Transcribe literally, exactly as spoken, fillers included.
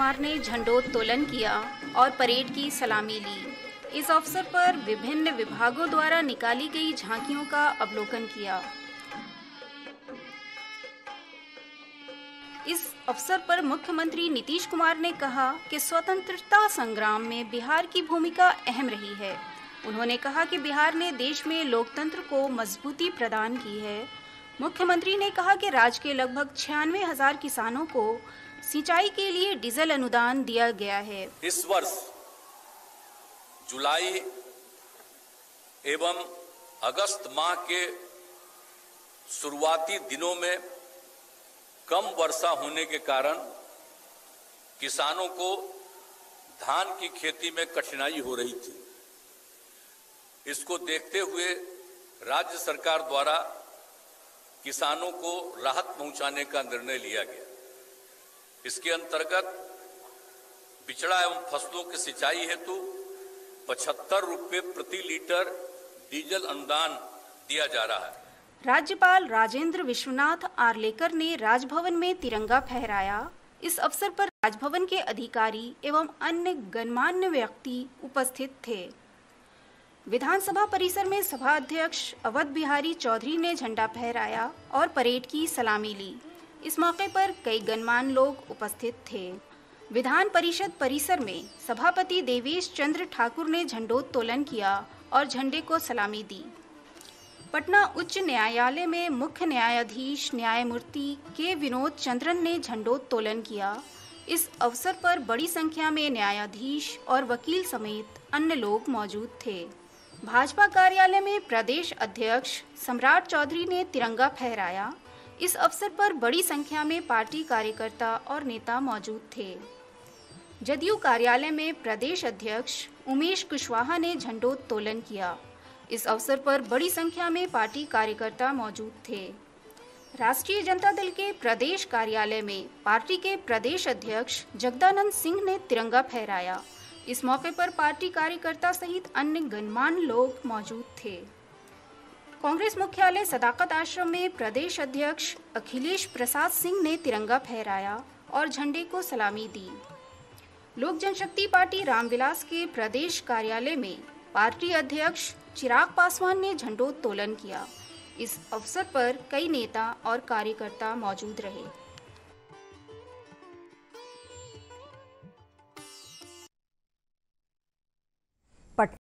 कुमार ने झंडोत्तोलन किया और परेड की सलामी ली। इस अवसर पर विभिन्न विभागों द्वारा निकाली गई झांकियों का अवलोकन किया। इस अवसर पर मुख्यमंत्री नीतीश कुमार ने कहा कि स्वतंत्रता संग्राम में बिहार की भूमिका अहम रही है। उन्होंने कहा कि बिहार ने देश में लोकतंत्र को मजबूती प्रदान की है। मुख्यमंत्री ने कहा कि राज्य के लगभग छियानवे हजार किसानों को सिंचाई के लिए डीजल अनुदान दिया गया है। इस वर्ष जुलाई एवं अगस्त माह के शुरुआती दिनों में कम वर्षा होने के कारण किसानों को धान की खेती में कठिनाई हो रही थी। इसको देखते हुए राज्य सरकार द्वारा किसानों को राहत पहुंचाने का निर्णय लिया गया। इसके अंतर्गत बिचड़ा एवं फसलों की सिंचाई हेतु पचहत्तर रुपये प्रति लीटर डीजल अनुदान दिया जा रहा है। राज्यपाल राजेंद्र विश्वनाथ आर्लेकर ने राजभवन में तिरंगा फहराया। इस अवसर पर राजभवन के अधिकारी एवं अन्य गणमान्य व्यक्ति उपस्थित थे। विधानसभा परिसर में सभा अध्यक्ष अवध बिहारी चौधरी ने झंडा फहराया और परेड की सलामी ली। इस मौके पर कई गणमान्य लोग उपस्थित थे। विधान परिषद परिसर में सभापति देवेश चंद्र ठाकुर ने झंडोत्तोलन किया और झंडे को सलामी दी। पटना उच्च न्यायालय में मुख्य न्यायाधीश न्यायमूर्ति के विनोद चंद्रन ने झंडोत्तोलन किया। इस अवसर पर बड़ी संख्या में न्यायाधीश और वकील समेत अन्य लोग मौजूद थे। भाजपा कार्यालय में प्रदेश अध्यक्ष सम्राट चौधरी ने तिरंगा फहराया। इस अवसर पर बड़ी संख्या में पार्टी कार्यकर्ता और नेता मौजूद थे। जदयू कार्यालय में प्रदेश अध्यक्ष उमेश कुशवाहा ने झंडोत्तोलन किया। इस अवसर पर बड़ी संख्या में पार्टी कार्यकर्ता मौजूद थे। राष्ट्रीय जनता दल के प्रदेश कार्यालय में पार्टी के प्रदेश अध्यक्ष जगदानंद सिंह ने तिरंगा फहराया। इस मौके पर पार्टी कार्यकर्ता सहित अन्य गणमान्य लोग मौजूद थे। कांग्रेस मुख्यालय सदाकत आश्रम में प्रदेश अध्यक्ष अखिलेश प्रसाद सिंह ने तिरंगा फहराया और झंडे को सलामी दी। लोक जनशक्ति पार्टी रामविलास के प्रदेश कार्यालय में पार्टी अध्यक्ष चिराग पासवान ने झंडोत्तोलन किया। इस अवसर पर कई नेता और कार्यकर्ता मौजूद रहे।